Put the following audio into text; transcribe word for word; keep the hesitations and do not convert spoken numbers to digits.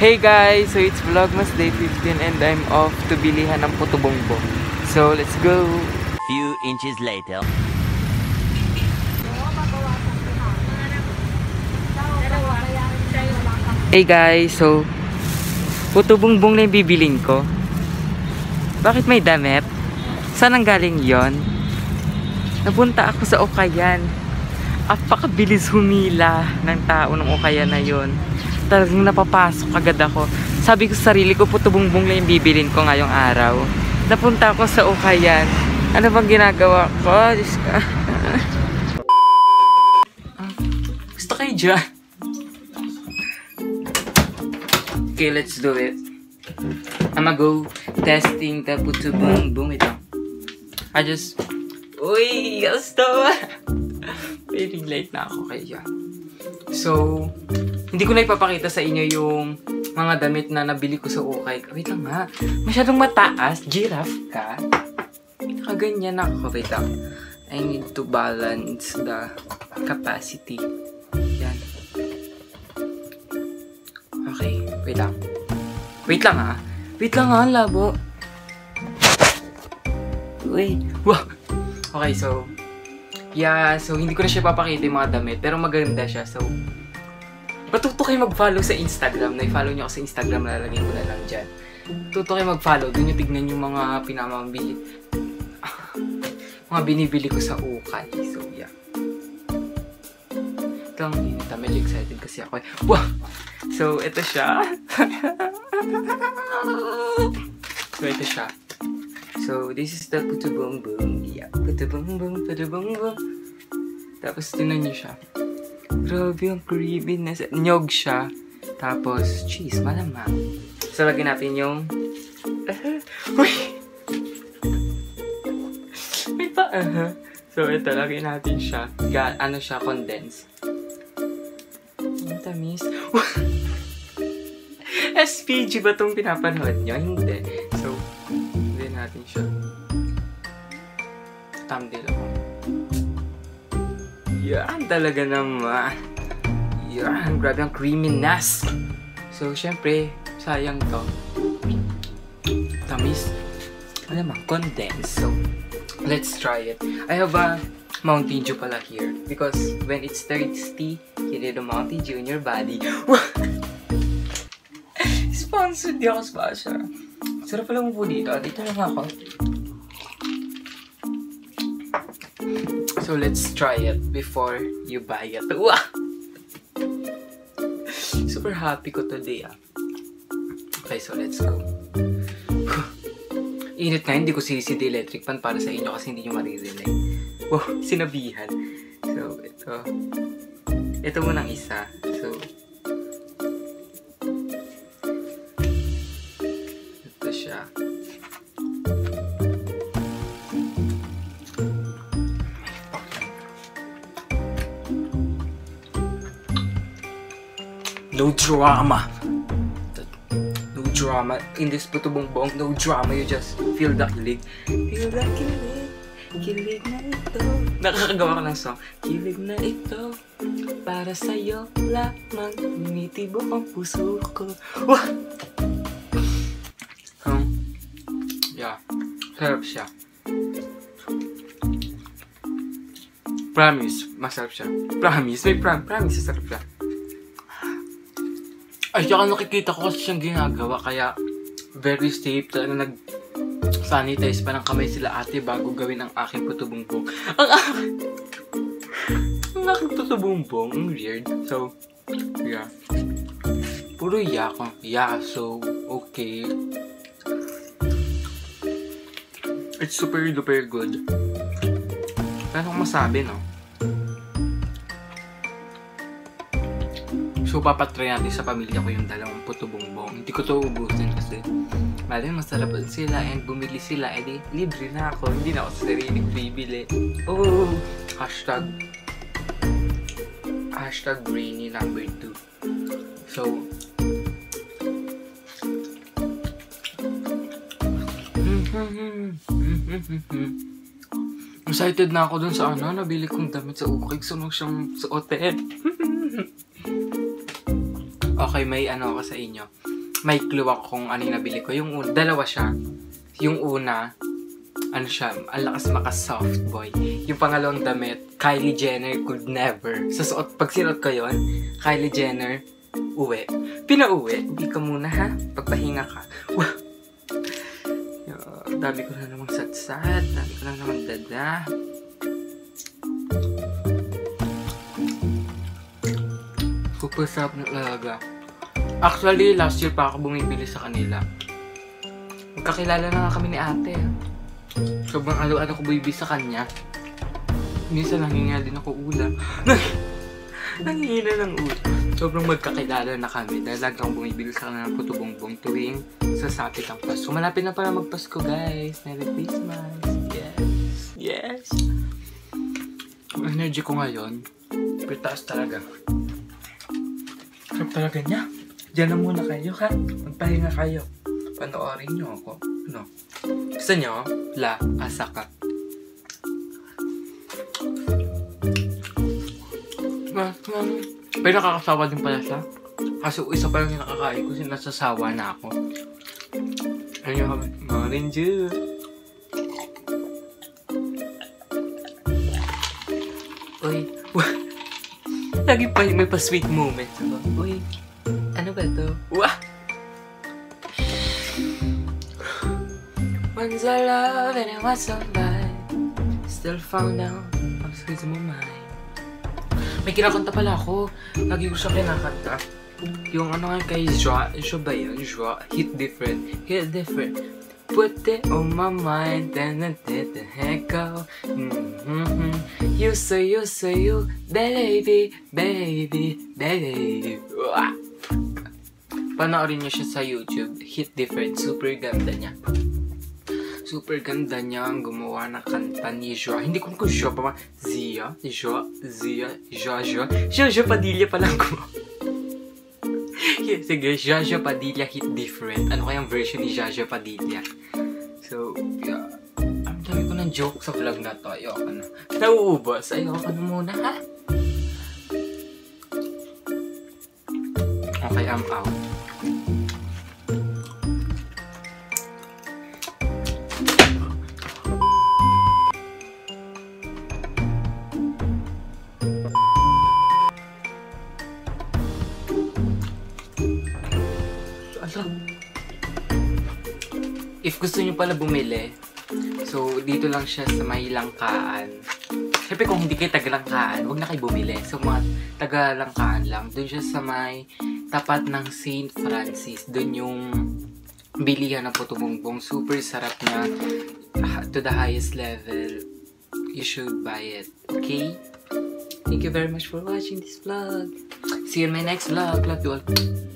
Hey guys! So it's Vlogmas Day fifteen and I'm off to bilihan ng puto bongbong. So let's go! Few inches later. Hey guys! So puto bongbong na yung bibiling ko. Bakit may damit? Saan ang galing yon? Napunta ako sa Ukayan. Apakabilis humila ng tao ng Ukayan na yon. Talagang napapasok agad ako. Sabi ko sa sarili ko, puto bongbong lang yung bibilin ko ngayong araw. Napunta ako sa Ukayan. Ano bang ginagawa ko? Diyos ka. Gusto kayo dyan? Okay, let's do it. I'ma go testing the puto bongbong. Ito. I just... Uy! Gusto! Very late na ako kaya. So, hindi ko na ipapakita sa inyo yung mga damit na nabili ko sa Ukay. Wait lang nga. Masyadong mataas. Giraffe ka. Nakaganyan ako. Wait lang. I need to balance the capacity. Yan. Okay. Wait lang. Wait lang ha. Wait lang ha. Labo. Wait. Wow. Okay, so... Yeah, so hindi ko na siya papakita yung mga damit. Pero maganda siya. So, matuto kayo mag-follow sa Instagram. Na-follow nyo ako sa Instagram. Lalagay ko na lang dyan. Tuto kayo mag-follow. Doon nyo tignan yung mga pinamabili. mga binibili ko sa Ukay. So, yeah. Ito ang init. Medyo excited kasi ako. Wow! So, ito siya. So, ito siya. So, this is the puto bongbong. Yeah, puto bongbong, puto bongbong. Tapos, tinan nyo siya. Grabe ang creaminess. Nyog siya. Tapos, cheese. Malamang. So, lagyan natin yung... Uh, uy! May pa, uh, So, ito. Lagyan natin siya. Ga ano siya? Condense. Ang tamis. S P G ba itong pinapanood nyo? Hindi. So, lagyan natin siya. Thumbnail ako. Yan talaga naman. Yan, grabe ang creaminess. So, syempre, sayang to. Tamis. Alam mo, condense. So, let's try it. I have a Mountain Dew pala here. Because when it's thirsty, you need a Mountain Dew in your body. Sponsored di ako sponsor. Sarap pala mo po dito. Dito lang ako. So, let's try it before you buy it. Wow! Super happy ko today, ah. Okay, so let's go. Init na, hindi ko sisid electric fan para sa inyo kasi hindi nyo maririnig. Wow, sinabihan. So, ito. Ito munang isa. So, ito siya. No drama. No drama. In this puto bongbong, no drama. You just feel the kilig. Feel the kilig. Kilig na ito. Nakakagawa ko ng song. Kilig na ito. Para sa'yo lamang. Umitibok ang puso ko. Wah! Um, yeah. Sarap siya. Promise. Masarap siya. Promise. May prom promise. Sarap siya. Ay, saka nakikita ko kasi siyang ginagawa, kaya very safe. Talaga nag-sanitize pa ng kamay sila ate bago gawin ang aking puto bongbong. Ang aking... ang aking puto bongbong. Ang weird. So, yeah. Puro yak. Yeah, so, okay. It's super duper good. Ano kung masabi, no? So, papatry natin sa pamilya ko yung dalawang puto bongbong. Hindi ko to ubusin kasi malay masarap sila and bumili sila. Eh di, libre na ako. Hindi na ako sa sarili ko bibili. Oh! Hashtag Hashtag Brainy number two. So, excited na ako dun sa ano, nabili kong damit sa Ukay. Sunog siyang suotin. Okay, may ano ako sa inyo. may clue ako kung ano yung nabili ko. Yung una, dalawa siya. Yung una, ano siya, ang lakas maka-soft boy. Yung pangalawang damit, Kylie Jenner could never. Sa suot, pag sinuot ko yun, Kylie Jenner, uwi. Pinauwi, uwi ka muna ha, pagpahinga ka. Wow. Dami ko na namang satsat, dami ko na namang dada. Super sarap ng alaga. Actually, last year pa ako bumibili sa kanila. Magkakilala na nga kami ni ate. Sobrang alo-ano ko bumibili sa kanya. Minsan nanginga din ako ulam. Nangihina ng ulam. Sobrang magkakilala na kami dahil lagi akong bumibili sa kanila ng puto bongbong tuwing sasapit ang Pasko. Malapit na para magpasko, guys. Merry Christmas. Yes. Yes. Ang energy ko ngayon, pertaas talaga. Sarap talaga niya. Diyan na muna kayo, ha? Magpahinga kayo. Panoorin niyo ako. Ano? Gusto niyo? La, asa ka. Pero nakakasawa din pala siya. Kasi isa pa lang yung nakakain ko, sinasasawa na ako. Ano yung kami? Morning Dew! Uy, lagi pa may pa-sweet moment. Uy, ano ba ito? Wah! Once I love and I want somebody, still found out I'm squeezing my mind. May kinakanta pala ako. Lagi ko siya kinakanta. Yung ano nga kay Joa, Joa ba yun? Joa, hit different, hit different. Put it on my mind, then I did the heck go. Mm-hmm. You say, you say, you, baby, baby, baby. Uah! Panoorin niyo siya sa YouTube. Hit different, super ganda niya. Super ganda niya ang gumawa ng kanta ni Joa. Hindi ko kung Joa pa ba? Zia? Joa? Zia? Joa? Joa? Joa? Joa Padilla pa lang gumawa. Yeah, sige, Joa Joa Padilla hit different. Ano kayang version ni Joa Joa Padilla? So, yeah. Ang dami ko ng joke sa vlog na to. Ayoko na. Nauubos. Ayoko na muna, ha? Okay, I'm out. If gusto nyo pala bumili, so dito lang siya sa may Langkaan. Siyempre kung hindi kayo taga-Langkaan, huwag na kayo bumili. So mga taga-Langkaan lang. Doon siya sa may tapat ng Saint Francis. Doon yung bilihan ng puto bongbong. Super sarap niya. To the highest level. You should buy it. Okay? Thank you very much for watching this vlog. See you in my next vlog. Love you all.